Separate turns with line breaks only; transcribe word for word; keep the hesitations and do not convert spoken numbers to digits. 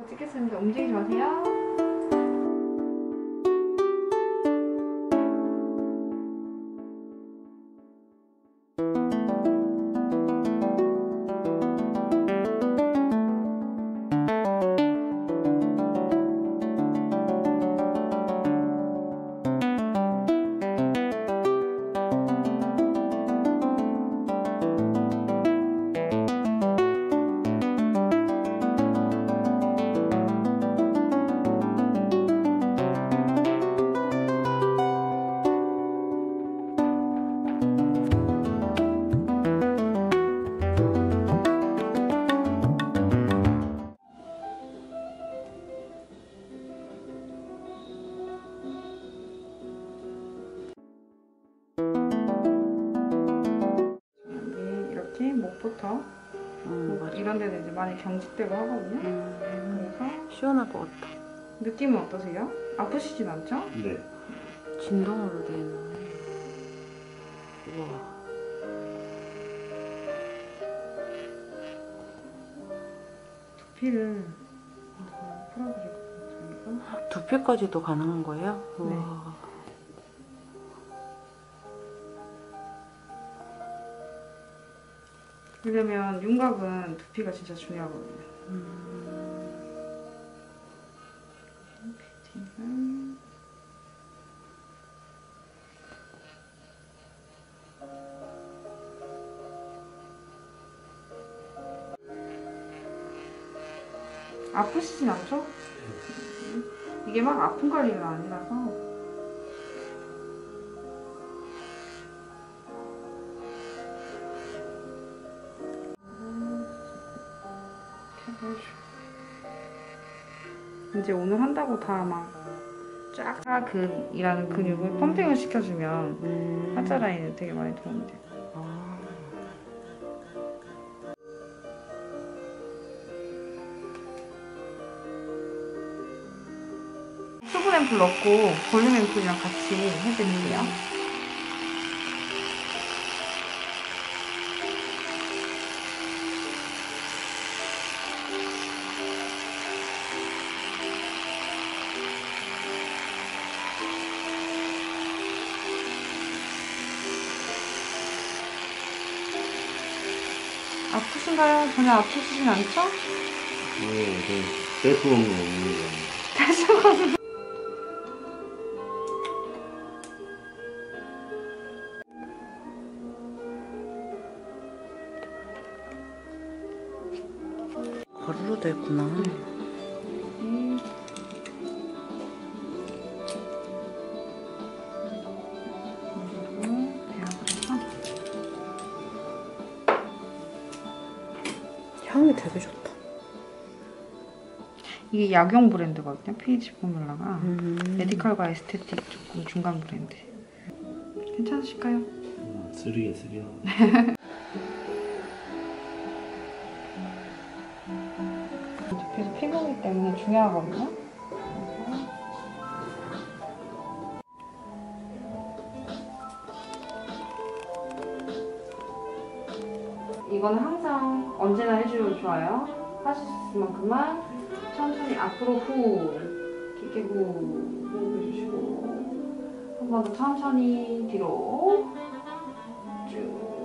찍겠습니다. 움직이지 마세요. 목부터
음,
목 이런 데는 이제 많이 경직되고 하거든요.
음,
그래서
시원할 것 같다.
느낌은 어떠세요? 아프시진 않죠?
네.
진동으로 되나. 우와.
두피를 풀어드리거든요.
두피까지도 가능한 거예요?
네.
우와.
왜냐면 윤곽은 두피가 진짜 중요하거든요.
음.
피팅을 아프시진 않죠? 이게 막 아픈 관리가 아니라서. 이제 오늘 한다고 다 막 쫙 하근이라는 근육을 펌핑을 시켜주면
음.
하자 라인에 되게 많이 도움이 돼요.
아.
수분 앰플 넣고 볼륨 앰플이랑 같이 해드릴게요. 아프신가요? 전혀 아프시진 않죠?
네, 네. 뺄수 없는 없는 거.
뺄수가 없는.
가루로 됐구나.
음.
향이 되게 좋다.
이게 약용 브랜드거든요. 피에이치 포뮬라가.
음.
메디컬과 에스테틱 조금 중간 브랜드. 괜찮으실까요?
음, 쓰리야 쓰리야.
두피에서 피부이기 때문에 중요하거든요. 이거는 항상 언제나 해주셔도 좋아요. 하실 수 있을 만큼만 천천히 앞으로 후, 깊게 후, 후 해주시고 한 번 더 천천히 뒤로 쭉